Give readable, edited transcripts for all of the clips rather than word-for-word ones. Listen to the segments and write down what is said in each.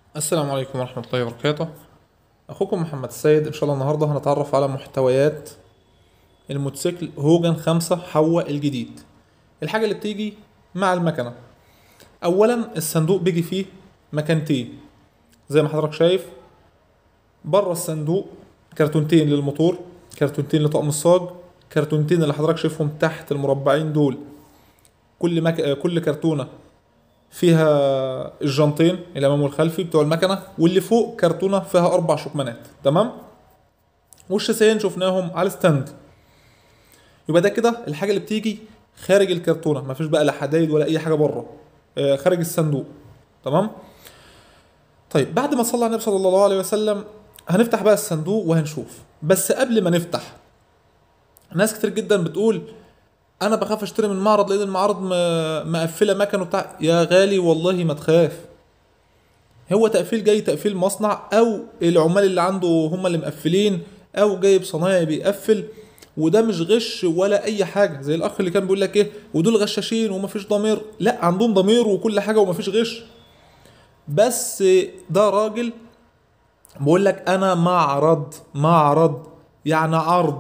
السلام عليكم ورحمة الله وبركاته. أخوكم محمد السيد. إن شاء الله النهاردة هنتعرف على محتويات الموتوسيكل هوجن 5 حوا الجديد. الحاجة اللي بتيجي مع المكنة، أولا الصندوق بيجي فيه مكانتين زي ما حضرتك شايف. بره الصندوق كرتونتين للموتور، كرتونتين لطقم الصاج، كرتونتين اللي حضرتك شايفهم تحت المربعين دول. كل كرتونة فيها الجنطين الامامي والخلفي بتوع المكنه، واللي فوق كرتونه فيها 4 شكمانات. تمام. والشاسين شفناهم على الستاند. يبقى ده كده الحاجه اللي بتيجي خارج الكرتونه، مفيش بقى لا حدايد ولا اي حاجه بره، خارج الصندوق. تمام. طيب بعد ما صلى على النبي صلى الله عليه وسلم هنفتح بقى الصندوق وهنشوف. بس قبل ما نفتح، ناس كتير جدا بتقول انا بخاف اشتري من معرض لان المعارض مقفله مكن وبتاع. يا غالي والله ما تخاف، هو تقفيل جاي تقفيل مصنع، او العمال اللي عنده هم اللي مقفلين، او جايب صنايعي بيقفل. وده مش غش ولا اي حاجه زي الاخ اللي كان بيقول لك ايه ودول غشاشين ومفيش ضمير. لا، عندهم ضمير وكل حاجه ومفيش غش. بس ده راجل بقول لك انا معرض يعني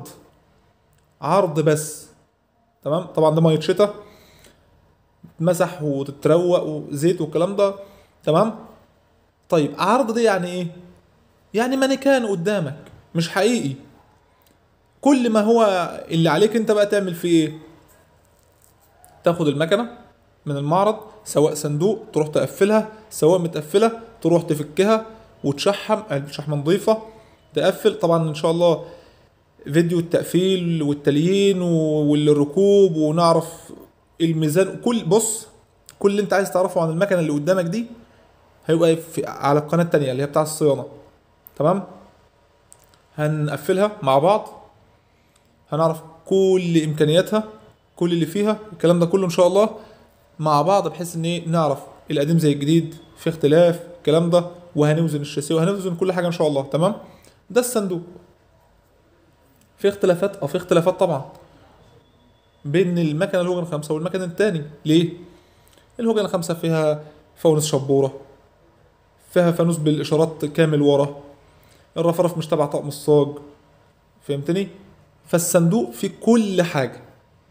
عرض بس. تمام. طبعا ده ميه شتاء تمسح وتتروق وزيت والكلام ده. تمام. طيب عرض دي يعني ايه؟ يعني مانيكان قدامك مش حقيقي. كل ما هو اللي عليك انت بقى تعمل فيه ايه؟ تاخد المكنه من المعرض، سواء صندوق تروح تقفلها، سواء متقفله تروح تفكها وتشحم شحمه نظيفه. تقفل طبعا ان شاء الله فيديو التقفيل والتليين والركوب، ونعرف الميزان. بص، كل اللي انت عايز تعرفه عن المكنه اللي قدامك دي هيبقى على القناه التانيه اللي هي بتاع الصيانه. تمام. هنقفلها مع بعض، هنعرف كل امكانياتها، كل اللي فيها الكلام ده كله ان شاء الله مع بعض، بحيث ان ايه نعرف القديم زي الجديد، في اختلاف الكلام ده. وهنوزن الشاسيه وهنوزن كل حاجه ان شاء الله. تمام. ده الصندوق. في اختلافات، في اختلافات طبعا بين المكنه الهوجن 5 والمكنه التاني. ليه؟ الهوجن 5 فيها فوانيس شبوره، فيها فانوس بالاشارات كامل ورا، الرفرف مش تبع طقم الصاج. فهمتني؟ فالصندوق فيه كل حاجه.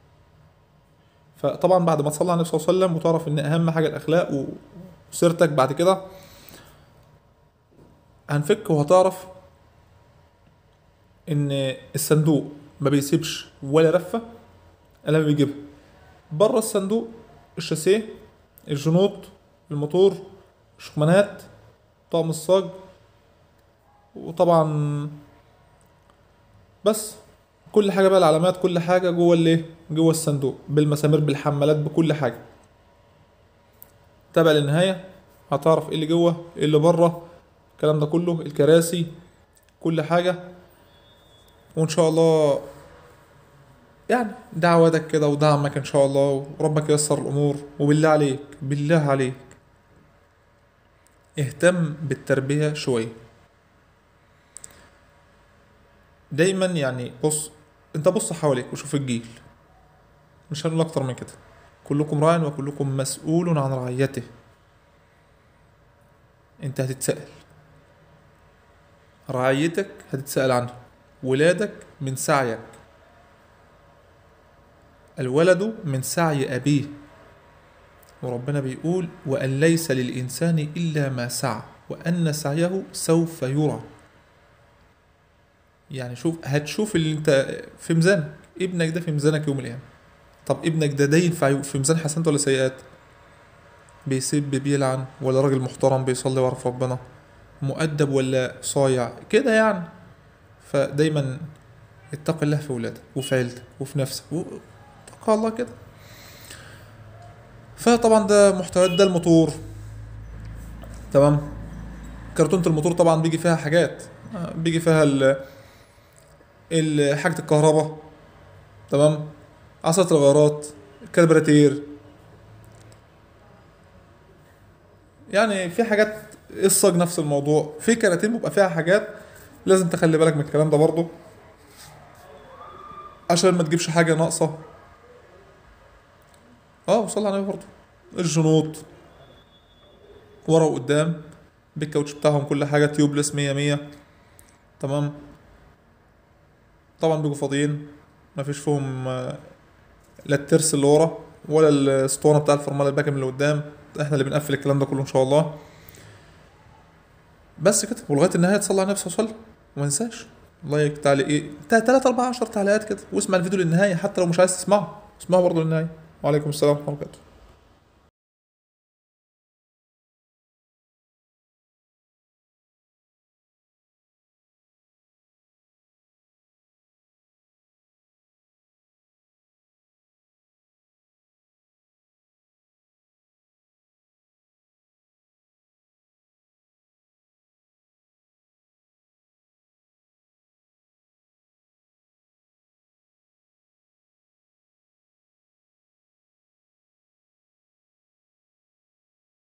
فطبعا بعد ما تصلي على النبي صلى الله عليه وسلم وتعرف ان اهم حاجه الاخلاق وسيرتك بعد كده، هنفك وهتعرف ان الصندوق ما بيسيبش ولا رفه الا لما بيجيبها. بره الصندوق الشاسيه، الجنوط، الموتور، الشكمانات، طقم الصاج. وطبعا بس كل حاجه بقى، العلامات كل حاجه جوه الايه، جوه الصندوق بالمسامير بالحمالات بكل حاجه. تابع للنهايه هتعرف ايه اللي جوه ايه اللي بره، الكلام ده كله، الكراسي، كل حاجه. وان شاء الله يعني دعواتك كده ودعمك ان شاء الله، وربك ييسر الامور. وبالله عليك بالله عليك اهتم بالتربية شوية دايما. يعني بص، انت بص حواليك وشوف الجيل، مش هنقول اكتر من كده. كلكم راع وكلكم مسؤول عن رعيته. انت هتتسأل، رعيتك هتتسأل عنها، ولادك من سعيك. الولد من سعي أبيه، وربنا بيقول وأن ليس للإنسان إلا ما سعى وأن سعيه سوف يرى. يعني شوف، هتشوف اللي انت في ميزانك. ابنك ده في ميزانك يوم القيامة. طب ابنك ده داين في ميزان حسنات ولا سيئات؟ بيسب بيلعن ولا راجل محترم بيصلي ويعرف ربنا؟ مؤدب ولا صايع كده يعني؟ فدايما اتق الله في ولادك وفي عيلتك وفي نفسك اتقى الله كده. فطبعا ده محتويات، ده الموتور. تمام. كرتونة الموتور طبعا بيجي فيها حاجات، بيجي فيها حاجة الكهرباء. تمام. عصاية الغيارات، الكربراتير. يعني في حاجات، الصاج نفس الموضوع. في كراتين بيبقى فيها حاجات لازم تخلي بالك من الكلام ده برضه، عشان ما تجيبش حاجة ناقصة. وصل على النبي برضه. الجنوط ورا وقدام بالكاوتش بتاعهم، كل حاجه تيوبلس 100 100. تمام. طبعا بيجوا فاضيين، مفيش فيهم لا الترس اللي ورا ولا الاسطوانه بتاع الفرمله الباكم اللي قدام. احنا اللي بنقفل الكلام ده كله ان شاء الله. بس كده، ولغايه النهايه تصلي على نفسه وصلي. وما تنساش لايك، تعليق، ايه 3 4 10 تعليقات كده، واسمع الفيديو للنهايه حتى لو مش عايز تسمعه، اسمعه برضه للنهايه. وعليكم السلام ورحمه الله وبركاته.